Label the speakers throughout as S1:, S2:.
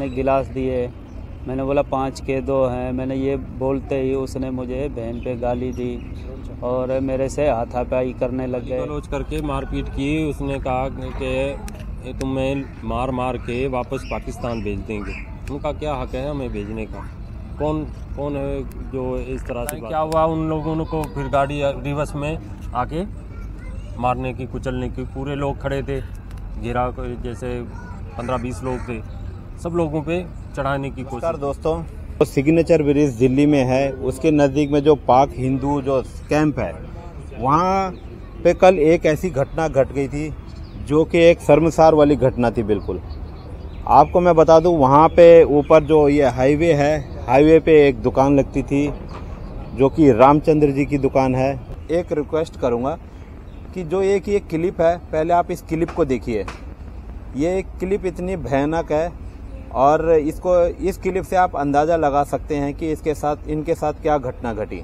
S1: मैंने गिलास दिए। मैंने बोला 5 के 2 हैं। मैंने ये बोलते ही उसने मुझे बहन पे गाली दी और मेरे से हाथापाई करने लग गए।
S2: गलौज करके मारपीट की। उसने कहा कि तुम्हें मार मार के वापस पाकिस्तान भेज देंगे। उनका क्या हक है हमें भेजने का? कौन है जो इस तरह से? क्या हुआ उन लोगों को? फिर गाड़ी रिवर्स में आके मारने की, कुचलने की। पूरे लोग खड़े थे, घेरा, जैसे 15-20 लोग थे, सब लोगों पे चढ़ाने की कोशिश।
S3: दोस्तों, तो सिग्नेचर ब्रिज दिल्ली में है, उसके नज़दीक में जो पाक हिंदू जो कैंप है, वहाँ पे कल एक ऐसी घटना घट गई थी जो कि एक शर्मसार वाली घटना थी। बिल्कुल आपको मैं बता दूं, वहाँ पे ऊपर जो ये हाईवे है, हाईवे पे एक दुकान लगती थी जो कि रामचंद्र जी की दुकान है। एक रिक्वेस्ट करूँगा कि जो एक ये क्लिप है, पहले आप इस क्लिप को देखिए। ये एक क्लिप इतनी भयानक है और इस क्लिप से आप अंदाज़ा लगा सकते हैं कि इनके साथ क्या घटना घटी।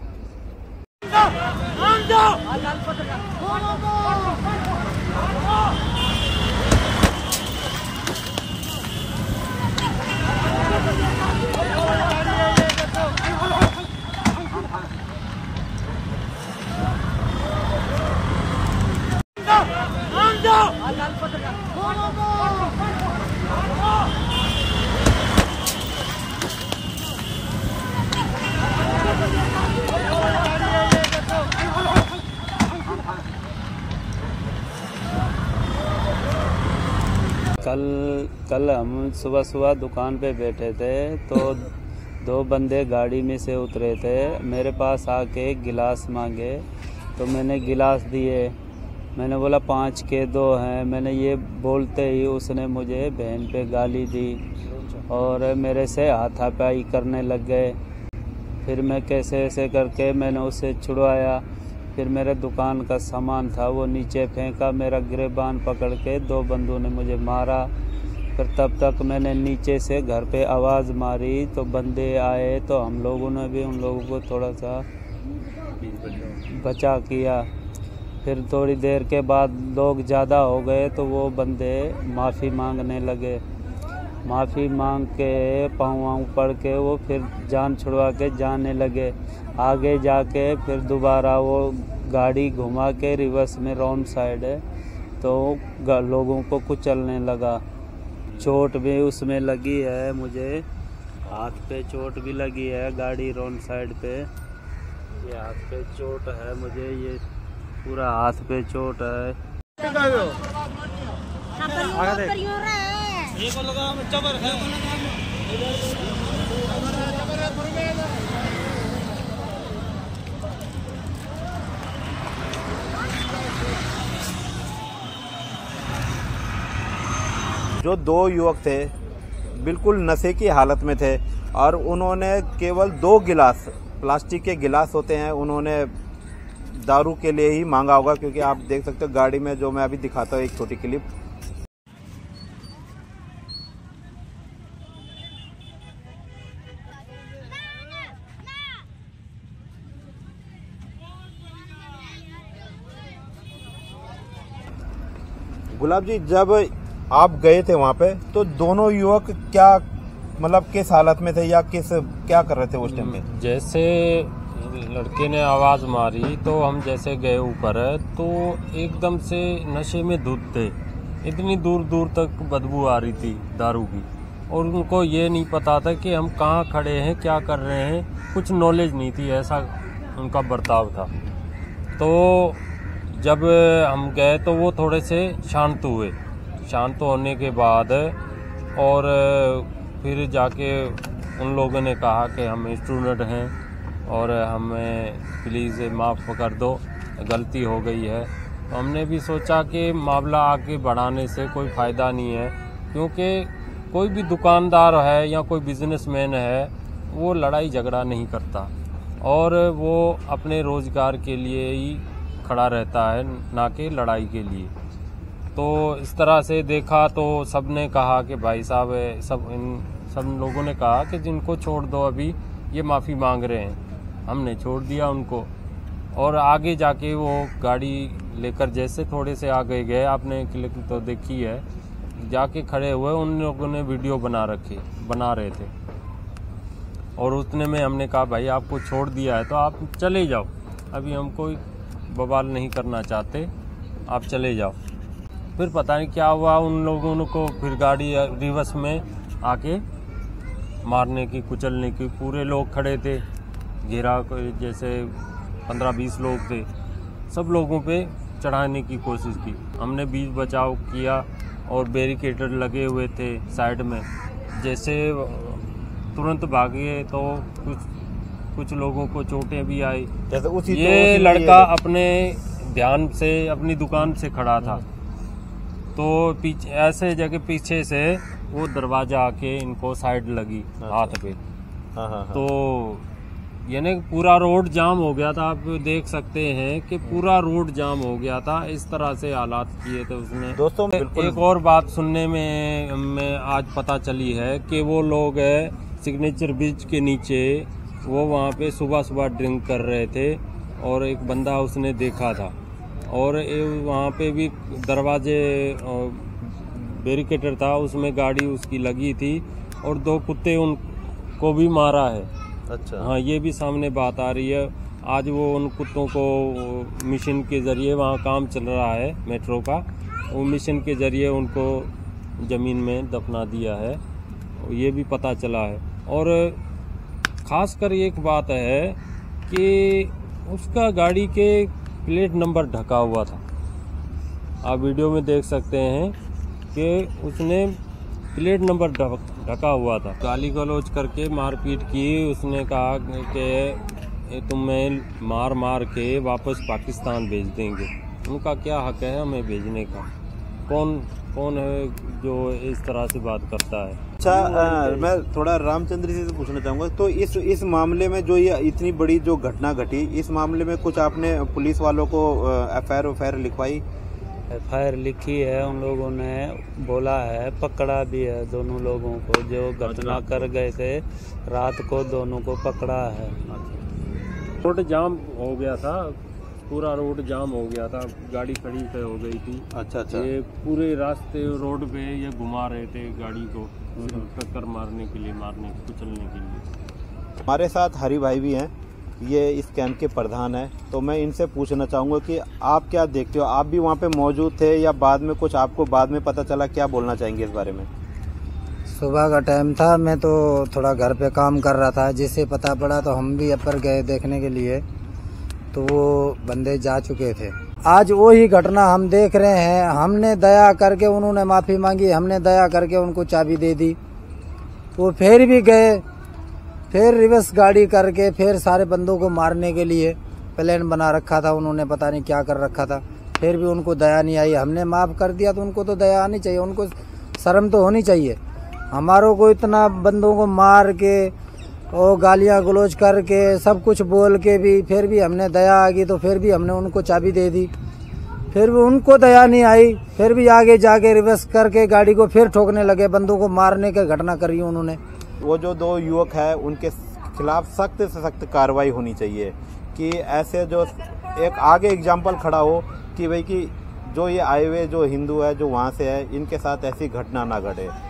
S1: कल हम सुबह दुकान पे बैठे थे तो 2 बंदे गाड़ी में से उतरे थे। मेरे पास आके गिलास मांगे तो मैंने गिलास दिए। मैंने बोला 5 के 2 हैं। मैंने ये बोलते ही उसने मुझे बहन पे गाली दी और मेरे से हाथापाई करने लग गए। फिर मैं कैसे ऐसे करके मैंने उसे छुड़वाया। फिर मेरे दुकान का सामान था वो नीचे फेंका। मेरा गिरेबान पकड़ के 2 बंदों ने मुझे मारा। फिर तब तक मैंने नीचे से घर पे आवाज़ मारी तो बंदे आए तो हम लोगों ने भी उन लोगों को थोड़ा सा बचा किया। फिर थोड़ी देर के बाद लोग ज़्यादा हो गए तो वो बंदे माफ़ी मांगने लगे। माफ़ी मांग के पाँव पड़ के वो फिर जान छुड़वा के जाने लगे। आगे जाके फिर दोबारा वो गाड़ी घुमा के रिवर्स में रॉन्ग साइड है तो लोगों को कुचलने लगा। चोट भी उसमें लगी है, मुझे हाथ पे चोट भी लगी है। गाड़ी रॉन्ग साइड पे, ये हाथ पे चोट है मुझे, ये पूरा हाथ पे चोट है।
S3: जो 2 युवक थे बिल्कुल नशे की हालत में थे और उन्होंने केवल 2 गिलास, प्लास्टिक के गिलास होते हैं, उन्होंने दारू के लिए ही मांगा होगा। क्योंकि आप देख सकते हो गाड़ी में, जो मैं अभी दिखाता हूँ एक छोटी क्लिप। गुलाब जी, जब आप गए थे वहाँ पे तो दोनों युवक क्या मतलब किस हालत में थे या क्या कर रहे थे उस टाइम पे?
S2: जैसे लड़के ने आवाज़ मारी तो हम जैसे गए ऊपर तो एकदम से नशे में धुत थे। इतनी दूर दूर तक बदबू आ रही थी दारू की और उनको ये नहीं पता था कि हम कहाँ खड़े हैं, क्या कर रहे हैं, कुछ नॉलेज नहीं थी। ऐसा उनका बर्ताव था। तो जब हम गए तो वो थोड़े से शांत हुए। शांत होने के बाद और फिर जाके उन लोगों ने कहा कि हम स्टूडेंट हैं और हमें प्लीज़ माफ़ कर दो, गलती हो गई है। तो हमने भी सोचा कि मामला आगे बढ़ाने से कोई फ़ायदा नहीं है, क्योंकि कोई भी दुकानदार है या कोई बिजनेसमैन है वो लड़ाई झगड़ा नहीं करता और वो अपने रोज़गार के लिए ही खड़ा रहता है, ना कि लड़ाई के लिए। तो इस तरह से देखा तो सब ने कहा कि भाई साहब, सब लोगों ने कहा कि जिनको छोड़ दो, अभी ये माफ़ी मांग रहे हैं। हमने छोड़ दिया उनको और आगे जाके वो गाड़ी लेकर जैसे थोड़े से आगे गए, आपने क्लिप तो देखी है, जाके खड़े हुए, उन लोगों ने वीडियो बना रहे थे। और उतने में हमने कहा भाई आपको छोड़ दिया है तो आप चले जाओ, अभी हम कोई बवाल नहीं करना चाहते, आप चले जाओ। फिर पता नहीं क्या हुआ, उन लोगों को फिर गाड़ी रिवर्स में आके मारने की, कुचलने की, पूरे लोग खड़े थे घेरा, जैसे 15-20 लोग थे, सब लोगों पे चढ़ाने की कोशिश की। हमने बीच बचाव किया और बैरिकेड लगे हुए थे साइड में, जैसे तुरंत भागे तो कुछ लोगों को चोटें भी आई।
S3: जैसे उसी
S2: ये लड़का अपने ध्यान से अपनी दुकान से खड़ा था, तो पीछे ऐसे जगह पीछे से वो दरवाजा आके इनको साइड लगी हाथ पे।
S3: हाँ।
S2: तो यानी पूरा रोड जाम हो गया था, आप देख सकते हैं कि पूरा रोड जाम हो गया था, इस तरह से हालात किए थे उसने।
S3: दोस्तों
S2: एक और बात सुनने में आज पता चली है कि वो लोग सिग्नेचर ब्रिज के नीचे वो वहाँ पे सुबह ड्रिंक कर रहे थे और एक बंदा उसने देखा था, और वहाँ पे भी दरवाजे बैरिकेटर था, उसमें गाड़ी उसकी लगी थी और 2 कुत्ते उनको भी मारा है।
S3: अच्छा।
S2: हाँ, ये भी सामने बात आ रही है। आज वो उन कुत्तों को मिशन के जरिए, वहाँ काम चल रहा है मेट्रो का, वो मिशन के जरिए उनको ज़मीन में दफना दिया है, ये भी पता चला है। और खासकर एक बात है कि उसका गाड़ी के प्लेट नंबर ढका हुआ था, आप वीडियो में देख सकते हैं कि उसने प्लेट नंबर ढका हुआ था। गाली गलौज करके मारपीट की, उसने कहा कि तुम्हें मार के वापस पाकिस्तान भेज देंगे। उनका क्या हक है हमें भेजने का? कौन है जो इस तरह से बात करता है?
S3: अच्छा, मैं थोड़ा रामचंद्र जी से पूछना चाहूंगा, तो इस मामले में जो ये इतनी बड़ी जो घटना घटी, इस मामले में कुछ आपने पुलिस वालों को एफआईआर लिखवाई?
S1: एफआईआर लिखी है, उन लोगों ने बोला है, पकड़ा भी है दोनों लोगों को, जो घटना कर गए थे रात को, दोनों को पकड़ा है।
S2: रोड जाम हो गया था, पूरा रोड जाम हो गया था, गाड़ी खड़ी पे हो गई थी।
S3: अच्छा।
S2: ये पूरे रास्ते रोड पे ये घुमा रहे थे गाड़ी को, टक्कर मारने के लिए, कुचलने के लिए।
S3: हमारे साथ हरि भाई भी हैं, ये इस कैंप के प्रधान हैं, तो मैं इनसे पूछना चाहूँगा कि आप क्या देखते हो, आप भी वहाँ पे मौजूद थे या बाद में कुछ आपको बाद में पता चला, क्या बोलना चाहेंगे इस बारे में?
S4: सुबह का टाइम था, मैं तो थोड़ा घर पे काम कर रहा था, जिससे पता पड़ा तो हम भी ऊपर गए देखने के लिए, तो वो बंदे जा चुके थे। आज वही घटना हम देख रहे हैं। हमने दया करके, उन्होंने माफ़ी मांगी, हमने दया करके उनको चाबी दे दी, वो फिर भी गए, फिर रिवर्स गाड़ी करके फिर सारे बंदों को मारने के लिए प्लान बना रखा था उन्होंने, पता नहीं क्या कर रखा था, फिर भी उनको दया नहीं आई। हमने माफ़ कर दिया तो उनको तो दया आनी चाहिए, उनको शर्म तो होनी चाहिए। हमारों को इतना बंदों को मार के और गालियां गलौज करके सब कुछ बोल के भी फिर भी हमने दया आ गई, तो फिर भी हमने उनको चाबी दे दी, फिर भी उनको दया नहीं आई, फिर भी आगे जाके रिवर्स करके गाड़ी को फिर ठोकने लगे, बंदों को मारने की घटना करी उन्होंने।
S3: वो जो 2 युवक है उनके खिलाफ सख्त से सख्त कार्रवाई होनी चाहिए, कि ऐसे जो एक आगे एग्जाम्पल खड़ा हो कि भाई कि जो ये आए हुए जो हिंदू है जो वहाँ से है, इनके साथ ऐसी घटना ना घटे।